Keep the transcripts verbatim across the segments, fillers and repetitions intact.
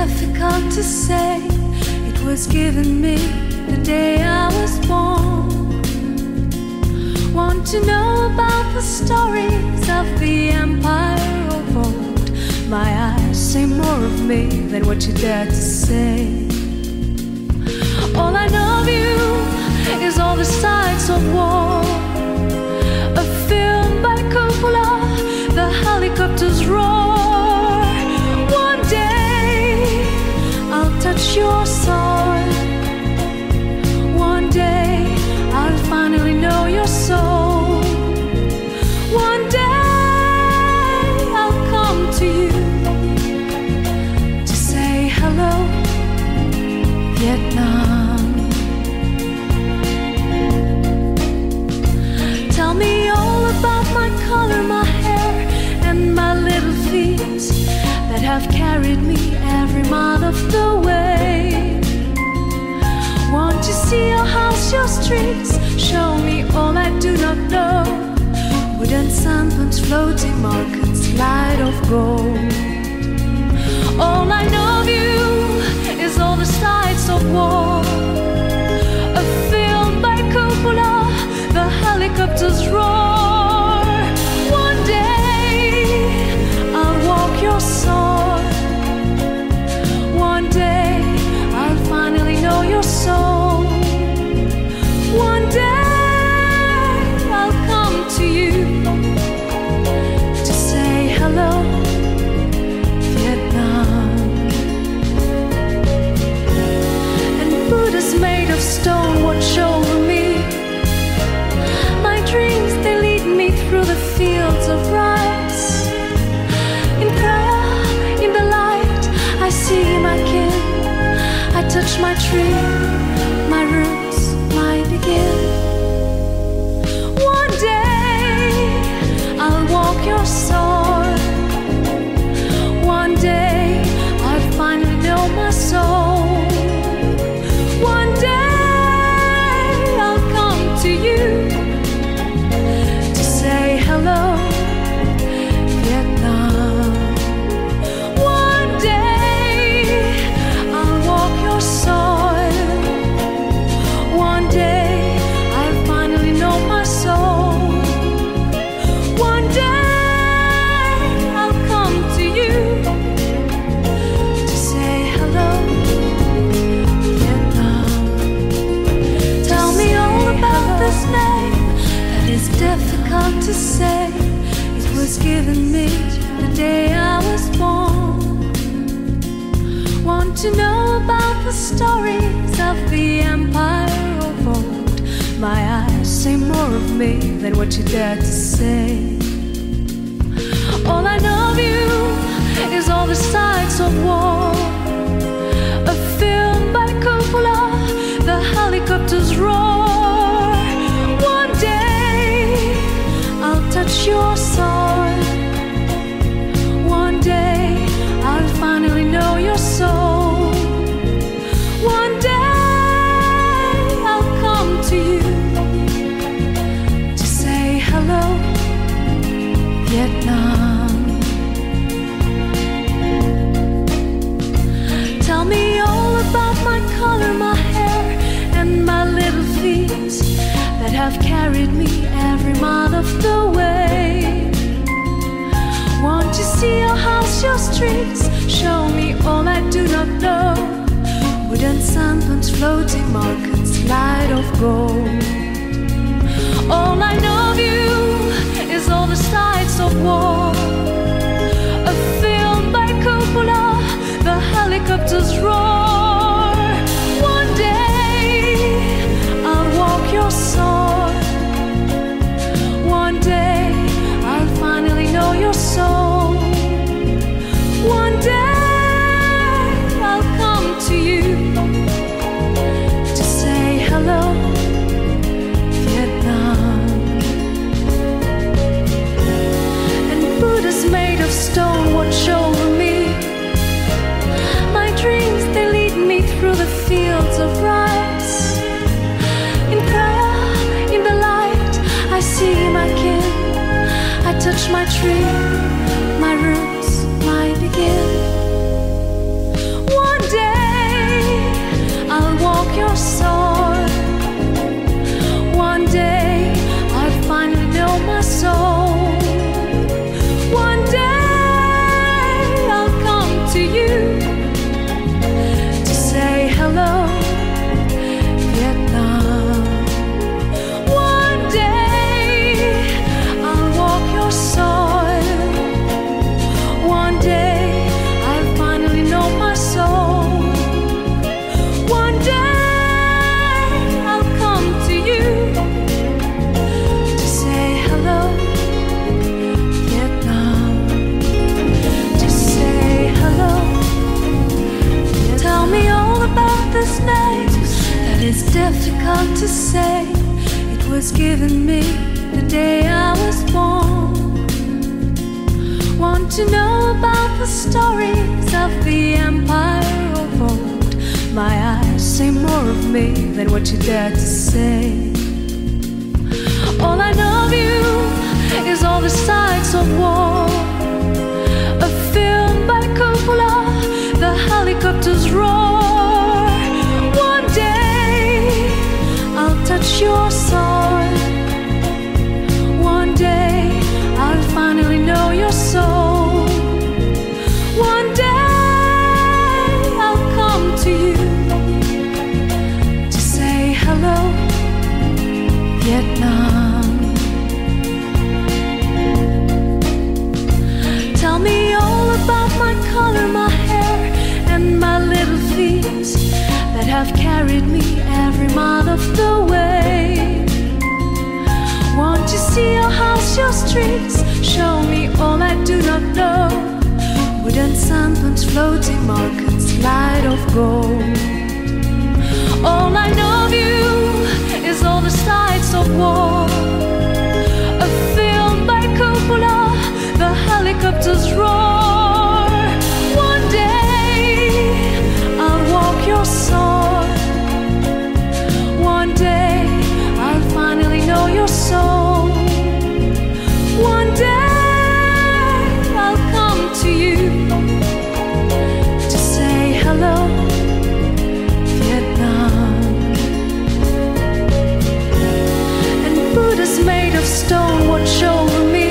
difficult to say. It was given me the day I was born. Want to know about the stories of the empire of old? My eyes say more of me than what you dare to say. All I know of you is all the sights of war. A film by Coppola, the helicopters roar. One day I'll touch your soul. One day I'll finally know your soul. One day I'll come to you to say hello, Vietnam. Tell me all about my color, my hair, and my little feet that have carried me every mile of the way. Want to see your house, your streets, show me all I do not know. Wooden sampans, floating markets, light of gold. All I know of you is all the sights of war. A film by Coppola, the helicopters roar. One day I'll walk your soul. One day I'll finally know your soul. One day I'll come to you to say hello, Vietnam. And Buddhas made of stone watch over me. My dreams, they lead me through the fields of rice. In prayer, in the light, I see my kin. I touch my tree, my roots, my begin. One day I'll walk your soul. One day I'll finally know my soul. One day I'll come to you to say hello, Vietnam. One day I'll walk your soil. One day I'll finally know my soul. One day I'll come to you to say hello, Vietnam. Tell me all about this name that is difficult to say. It was given me the day I was born. Want to know about the stories of the empire of old? My eyes say more of me than what you dare to say. All I know of you is all the sights of war. A film by Coppola, the helicopters roar. One day I'll touch your soul. One day I'll finally know your soul. One day I'll come to you to say hello, Vietnam. Tell me all about my color, my hair, and my little feet that have carried me every mile of the way. Want to see your house, your streets, show me all I do not know. Wooden sampans, floating markets, light of gold. All I know of you is all the sights of war. A film by Coppola, the helicopters roar. One day I'll walk your soul. One day I'll finally know your soul. One day I'll come to you to say hello, Vietnam. And Buddhas made of stone watch over me. My dreams, they lead me through the fields of rice. In prayer, in the light, I see my kin. I touch my tree, my roots, my begin. given me the day I was born. Want to know about the stories of the empire of old. My eyes say more of me than what you dare to say. All I know of you is all the sights of war. A film by Coppola, the helicopters roar. One day I'll touch your soul. One day I'll finally know your soul. One day I'll come to you to say hello, Vietnam. Tell me all about my color, my hair, and my little feet that have carried me every mile of the way. Want to see your house, your streets, show me all I do not know. Wooden sampans, floating markets, light of gold. All I know of you is all the sights of war. A film by Coppola, the helicopters roar. One day I'll walk your soul. One day I'll finally know your soul. One day I'll come to you to say hello, Vietnam. And Buddhas made of stone watch over me.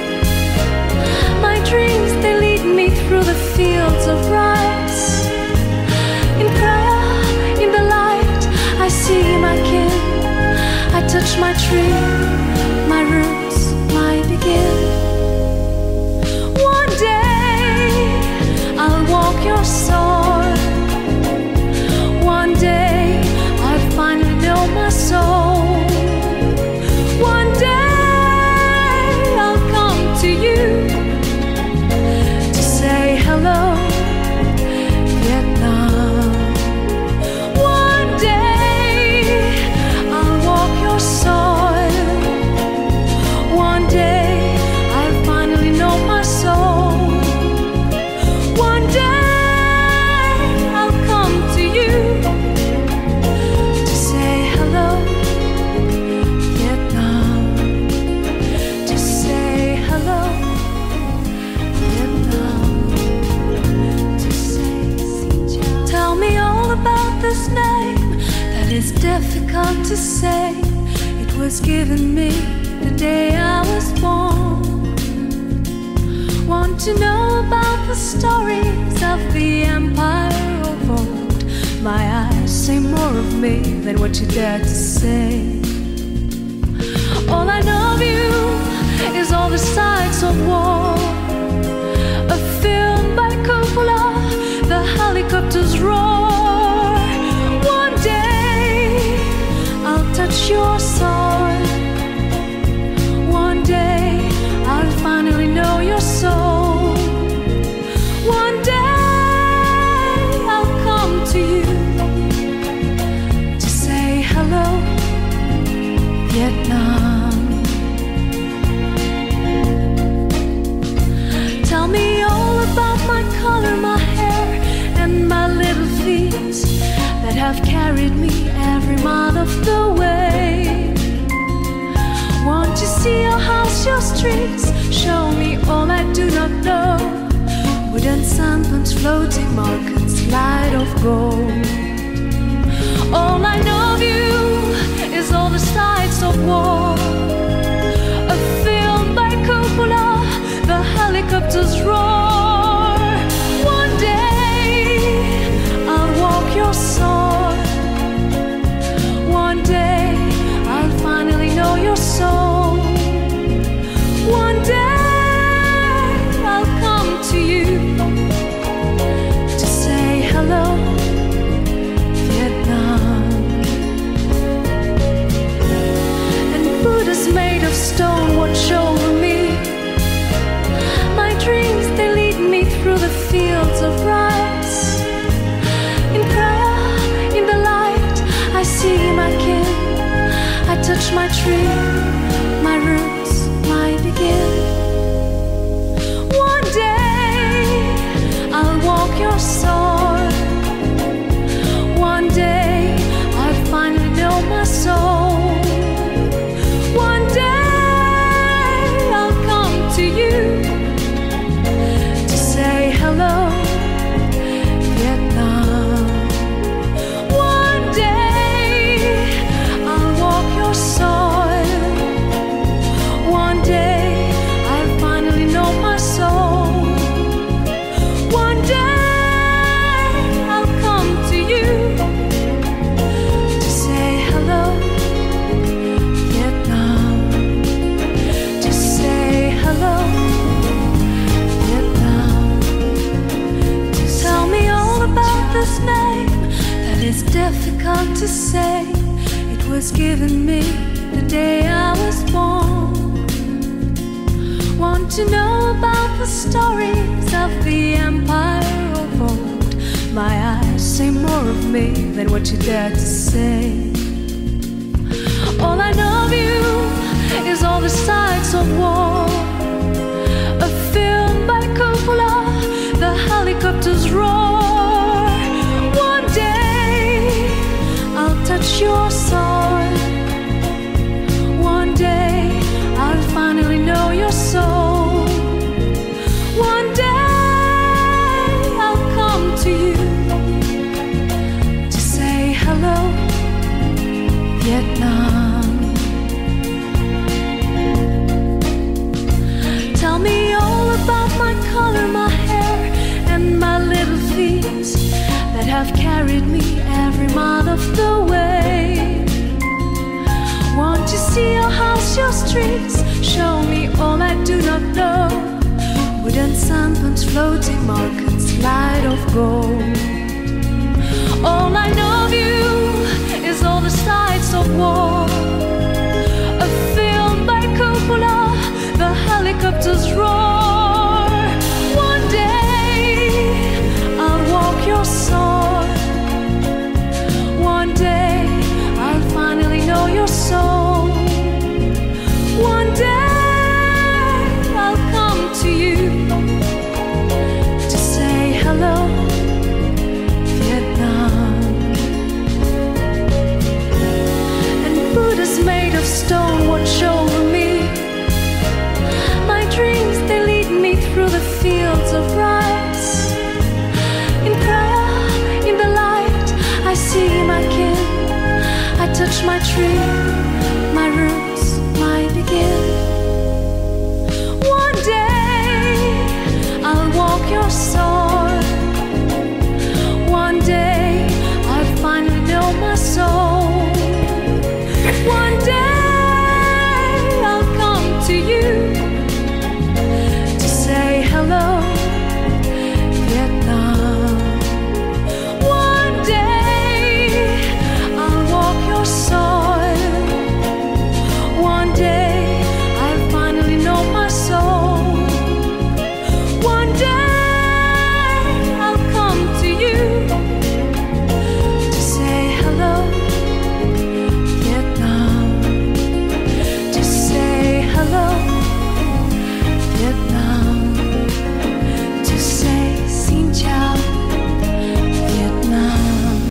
My dreams, they lead me through the fields of rice. In prayer, in the light, I see my kin. I touch my tree, my roots, my begin. One day I'll walk your soul. One day I'll finally know my soul. One day I'll come to you to say hello, Vietnam. One day I'll walk your soil. One day I'll finally know my soul. One day I'll come to you to say hello, Vietnam. To say hello, Vietnam. To say xin chào. Tell me all about this name that is difficult to say. It was given me the day I was born. Want to know about the stories of the empire of old. My eyes say more of me than what you dare to say. All I know of you is all the sights of war. A film by Coppola, the helicopters roar. One day I'll touch your soul. One day I'll finally know your soul. One day I'll come to you to say hello, Vietnam. Tell me all about my color, my hair, and my little feet that have carried me every mile of the way. Want to see your house, your streets, show me all I do not know. Wooden sampans, floating markets, light of gold. All I know of you is all the sights of war. A film by Coppola, the helicopters roar. One day I'll walk your soul. One day I'll finally know your soul. One day I'll come to you to say hello, Vietnam. And Buddhas made of stone watch over me. My dreams, they lead me through the fields of rice. In prayer, in the light, I see my kin. I touch my tree. to know about the stories of the empire of old. My eyes say more of me than what you dare to say. All I know of you is all the sights of war, a film by Coppola, the helicopters roar. One day I'll touch your soul. One day I'll finally know your soul. One day I'll come to you to say hello, Vietnam. Tell me all about my color, my hair, and my little feet that have carried me every mile of the way. Want to see your house, your streets, show me all I do not know. Wooden sampans, floating markets, light of gold. All I know of you is all the sights of war, a film by Coppola, the helicopters roar. One day I'll walk your soul. One day I'll finally know your soul. One day I'll come to you to say hello, Vietnam. And Buddhas made of stone watch over me. My dreams, they lead me through the fields of rice. In prayer, in the light, I see my kin, I touch my tree.